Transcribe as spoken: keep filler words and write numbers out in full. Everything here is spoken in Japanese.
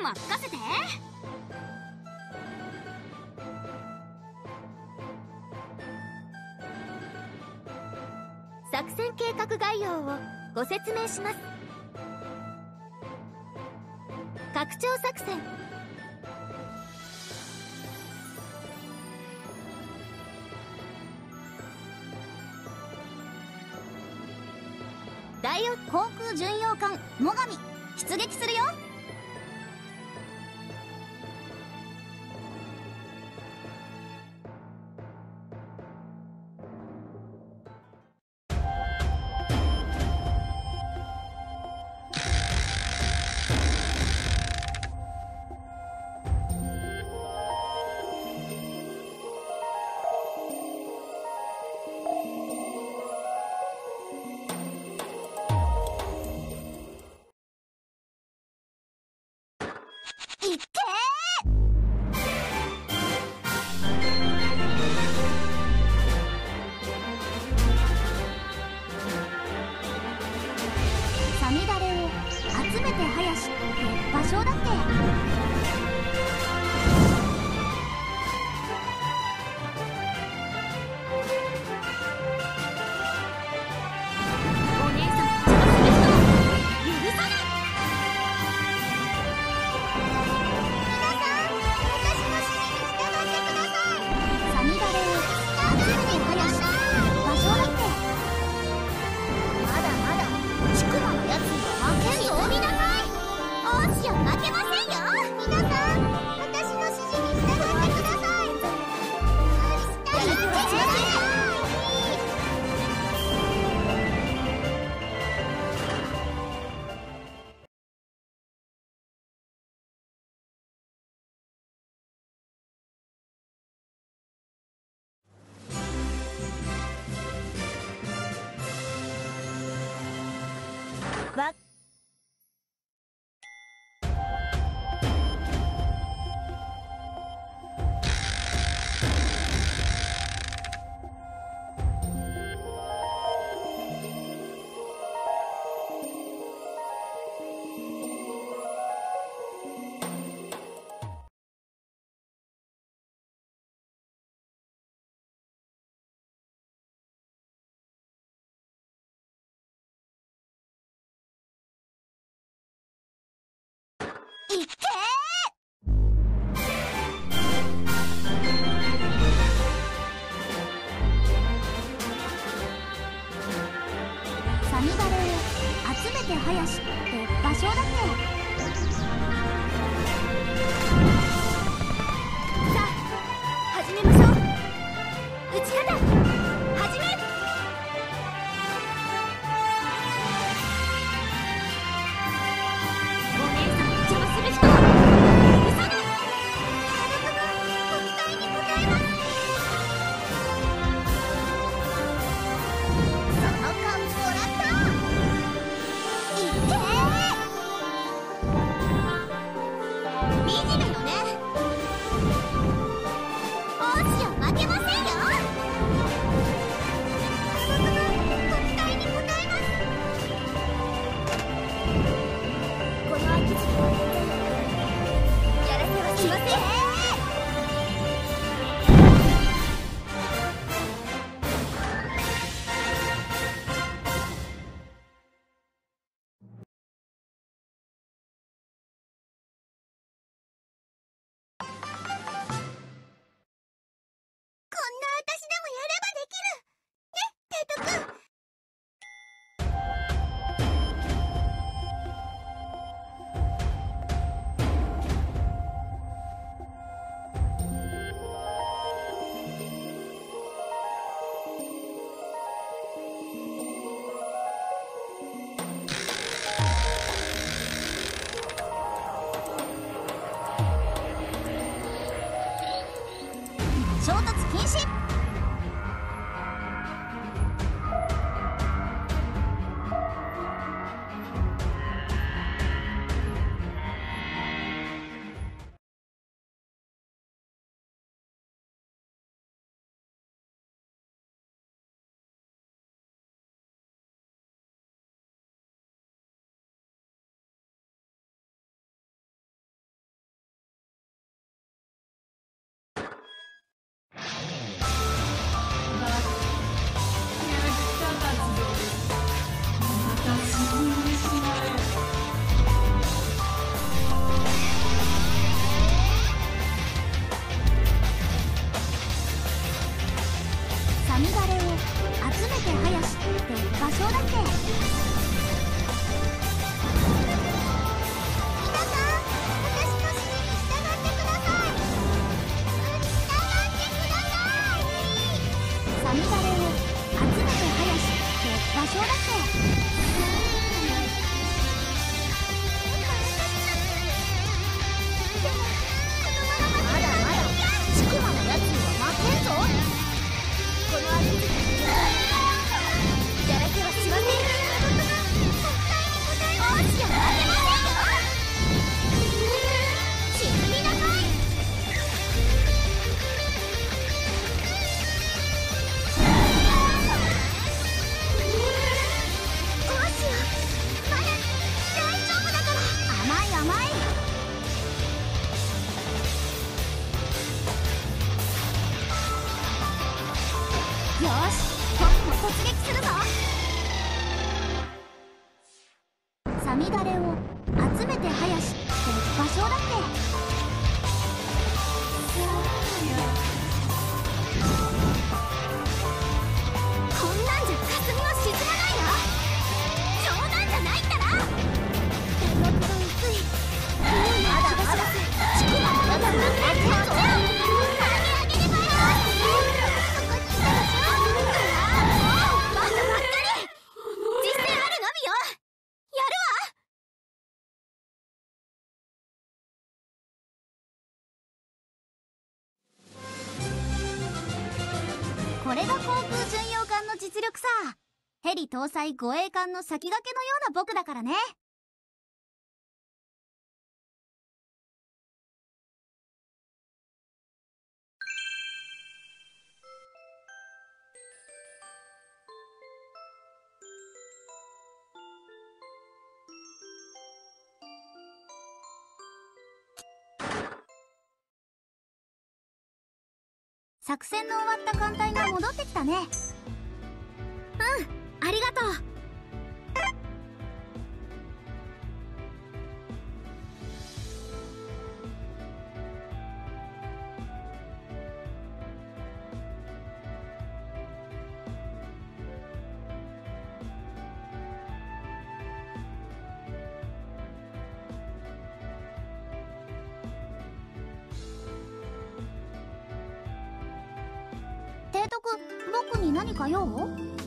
任せて。作戦計画概要をご説明します。拡張作戦。ダイオ航空巡洋艦最上出撃するよ。いっけー。サミダレを集めて林って場所だって。わいっけー。サミダレを集めて林って場所だって。さあ始めましょう。撃ち方始め。お姉さんを邪魔する人は許さない。ご期待に応えます。その勘もらった。いっけー。惨めよね。王子は負けませんよ。ご期待に応えます。この秋時やらせはしません。こんな私でもやればできるね、テイト君。衝突禁止。 だって。皆さん、私の指示に従ってください。従ってください。サミダレを集めて林って場所だって。よし、僕も突撃するぞ。サミダレを集めて林って場所だって。こんなんじゃ霞は沈まないわ。冗談じゃないったら。大学が薄い。まだまだ地区はまだまだ待ってるぞ。これが航空巡洋艦の実力さ。ヘリ搭載護衛艦の先駆けのような僕だからね。作戦の終わった艦隊が戻ってきたね。うん、ありがとう。提督、僕に何か用？